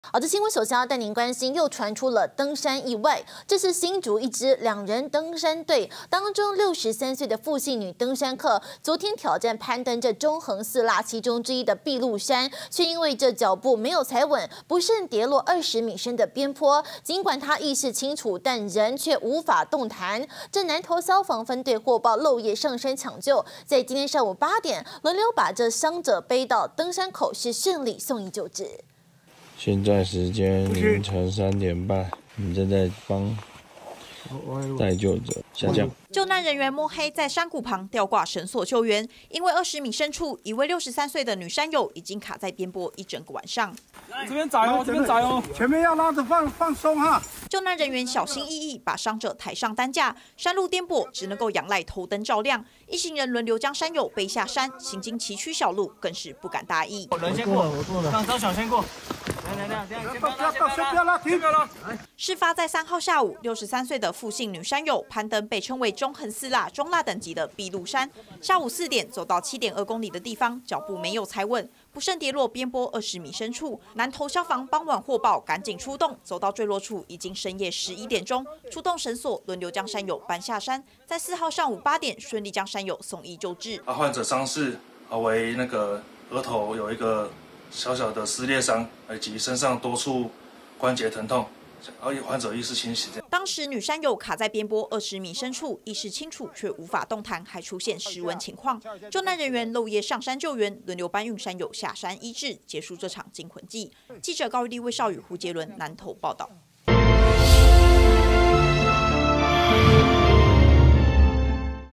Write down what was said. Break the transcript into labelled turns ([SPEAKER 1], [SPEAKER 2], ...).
[SPEAKER 1] 好的，新闻首先要带您关心，又传出了登山意外。这是新竹一支2人登山队当中63岁的傅姓女登山客，昨天挑战攀登这中横4辣其中之一的碧鹿山，却因为这脚步没有踩稳，不慎跌落20米深的边坡。尽管她意识清楚，但人却无法动弹。这南投消防分队获报漏夜上山抢救，在今天上午8点，轮流把这伤者背到登山口，是顺利送医救治。
[SPEAKER 2] 现在时间凌晨3点半，你正在帮待救者下降。
[SPEAKER 3] 救难人员摸黑在山谷旁吊挂绳索救援，因为20米深处，一位63岁的女山友已经卡在边坡一整个晚上。
[SPEAKER 4] 这边窄哦，这边窄哦，
[SPEAKER 5] 前面要拉着放松哈。
[SPEAKER 3] 救难人员小心翼翼把伤者抬上担架，山路颠簸，只能够仰赖头灯照亮。一行人轮流将山友背下山，行经崎岖小路，更是不敢大意。
[SPEAKER 4] 人先过，让张小先过。
[SPEAKER 3] 事发在3号下午，63岁的傅姓女山友攀登被称为中横4辣、中辣等级的碧鹿山。下午4点走到7.2公里的地方，脚步没有踩稳，不慎跌落边坡20米深处。南投消防傍晚获报，赶紧出动，走到坠落处已经深夜11点钟，出动绳索轮流将山友搬下山。在4号上午8点，顺利将山友送医救治。
[SPEAKER 6] 患者伤势为那个额头有一个 小小的撕裂伤，以及身上多处关节疼痛，而患者意识清醒。
[SPEAKER 3] 当时女山友卡在边坡20米深处，意识清楚却无法动弹，还出现失温情况。救难人员漏夜上山救援，轮流搬运山友下山医治，结束这场惊魂记。记者高玉丽、魏少宇、胡杰伦南投报道。